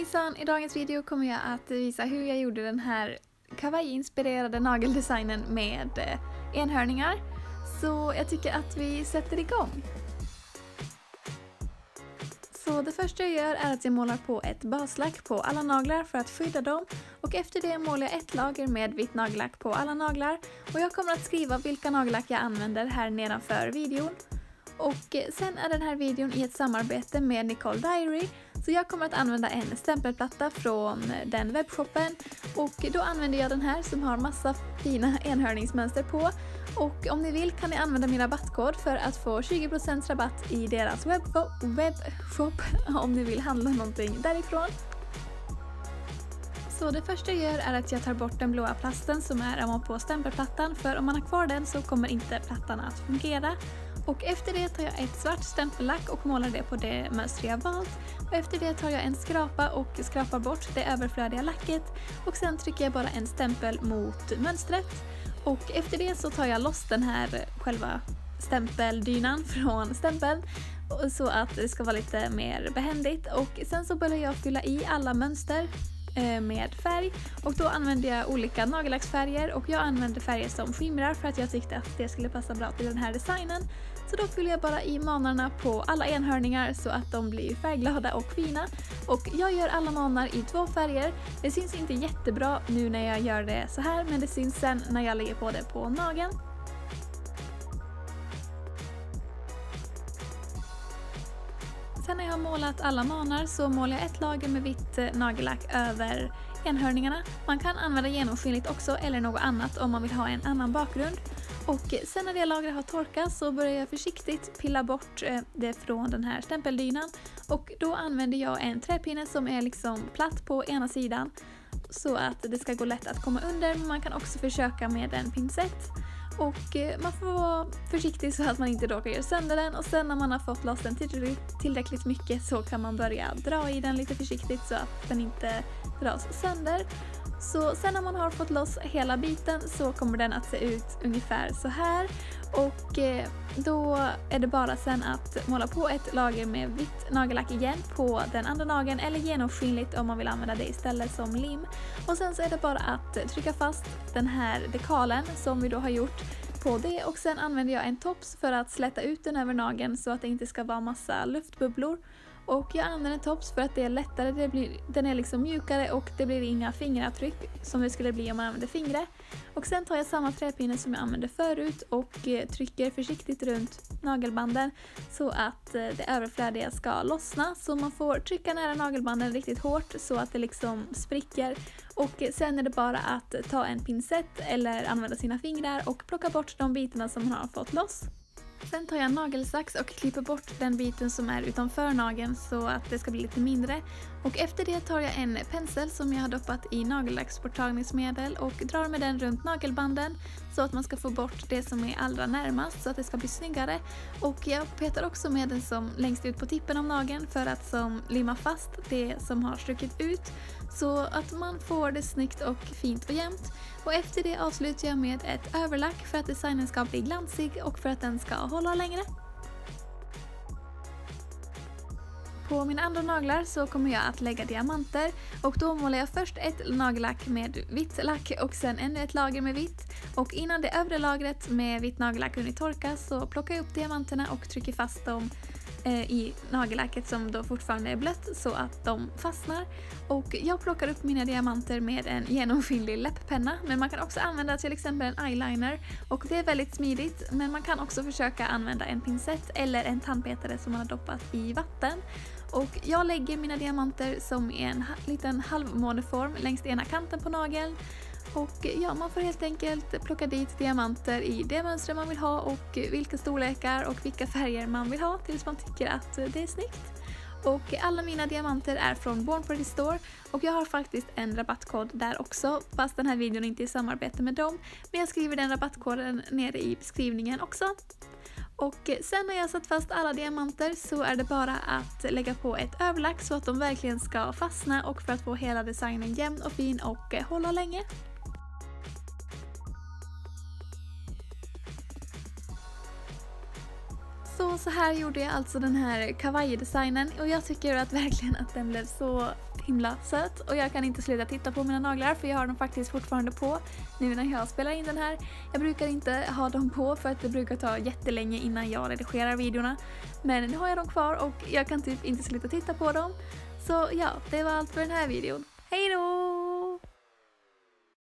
Hejsan! I dagens video kommer jag att visa hur jag gjorde den här kawaii-inspirerade nageldesignen med enhörningar. Så jag tycker att vi sätter igång. Så det första jag gör är att jag målar på ett baslack på alla naglar för att skydda dem. Och efter det målar jag ett lager med vitt nagellack på alla naglar. Och jag kommer att skriva vilka nagellack jag använder här nedanför videon. Och sen är den här videon i ett samarbete med Nicole Diary. Så jag kommer att använda en stämpelplatta från den webbshoppen. Och då använder jag den här som har massa fina enhörningsmönster på. Och om ni vill kan ni använda min rabattkod för att få 20% rabatt i deras webbshop om ni vill handla någonting därifrån. Så det första jag gör är att jag tar bort den blåa plasten som är på stämpelplattan, för om man har kvar den så kommer inte plattan att fungera. Och efter det tar jag ett svart stämpellack och målar det på det mönster jag valt. Och efter det tar jag en skrapa och skrapar bort det överflödiga lacket. Och sen trycker jag bara en stämpel mot mönstret. Och efter det så tar jag loss den här själva stämpeldynan från stämpeln. Så att det ska vara lite mer behändigt. Och sen så börjar jag fylla i alla mönster med färg, och då använder jag olika nagellacksfärger, och jag använder färger som skimrar för att jag tyckte att det skulle passa bra till den här designen. Så då fyller jag bara i manarna på alla enhörningar så att de blir färgglada och fina. Och jag gör alla manar i 2 färger. Det syns inte jättebra nu när jag gör det så här, men det syns sen när jag lägger på det på nageln. Sen när jag har målat alla manar så målar jag ett lager med vitt nagellack över enhörningarna. Man kan använda genomskinligt också eller något annat om man vill ha en annan bakgrund. Och sen när det lagret har torkat så börjar jag försiktigt pilla bort det från den här stämpeldynan. Och då använder jag en träpinne som är liksom platt på ena sidan så att det ska gå lätt att komma under. Men man kan också försöka med en pincett. Och man får vara försiktig så att man inte råkar göra sönder den, och sen när man har fått loss den tillräckligt mycket så kan man börja dra i den lite försiktigt så att den inte dras sönder. Så sen när man har fått loss hela biten så kommer den att se ut ungefär så här. Och då är det bara sen att måla på ett lager med vitt nagellack igen på den andra nageln, eller genomskinligt om man vill använda det istället som lim. Och sen så är det bara att trycka fast den här dekalen som vi då har gjort på det, och sen använder jag en tops för att släta ut den över nageln så att det inte ska vara massa luftbubblor. Och jag använder en tops för att det är lättare, den är liksom mjukare och det blir inga fingeravtryck som det skulle bli om man använder fingret. Och sen tar jag samma träpinne som jag använde förut och trycker försiktigt runt nagelbanden så att det överflödiga ska lossna. Så man får trycka nära nagelbanden riktigt hårt så att det liksom spricker. Och sen är det bara att ta en pincett eller använda sina fingrar och plocka bort de bitarna som man har fått loss. Sen tar jag en nagelsax och klipper bort den biten som är utanför nageln så att det ska bli lite mindre. Och efter det tar jag en pensel som jag har doppat i nagellacksborttagningsmedel och drar med den runt nagelbanden så att man ska få bort det som är allra närmast så att det ska bli snyggare. Och jag petar också med den som längst ut på tippen av nageln för att limma fast det som har strukit ut så att man får det snyggt och fint och jämnt. Och efter det avslutar jag med ett överlack för att designen ska bli glansig och för att den ska hålla längre. På mina andra naglar så kommer jag att lägga diamanter, och då målar jag först ett nagellack med vitt lack och sen ännu ett lager med vitt. Och innan det övre lagret med vitt nagellack hunnit torka så plockar jag upp diamanterna och trycker fast dem i nagellacket som då fortfarande är blött så att de fastnar. Och jag plockar upp mina diamanter med en genomskinlig läpppenna, men man kan också använda till exempel en eyeliner, och det är väldigt smidigt, men man kan också försöka använda en pincett eller en tandpetare som man har doppat i vatten. Och jag lägger mina diamanter som i en liten halvmåneform längs ena kanten på nageln. Och ja, man får helt enkelt plocka dit diamanter i det mönster man vill ha och vilka storlekar och vilka färger man vill ha tills man tycker att det är snyggt. Och alla mina diamanter är från Born Pretty Store, och jag har faktiskt en rabattkod där också, fast den här videon inte är i samarbete med dem. Men jag skriver den rabattkoden nere i beskrivningen också. Och sen när jag satt fast alla diamanter så är det bara att lägga på ett överlack så att de verkligen ska fastna och för att få hela designen jämn och fin och hålla länge. Så här gjorde jag alltså den här kawaii-designen och jag tycker att verkligen att den blev så himla söt och jag kan inte sluta titta på mina naglar för jag har dem faktiskt fortfarande på nu när jag spelar in den här. Jag brukar inte ha dem på för att det brukar ta jättelänge innan jag redigerar videorna, men nu har jag dem kvar och jag kan typ inte sluta titta på dem. Så ja, det var allt för den här videon. Hej då!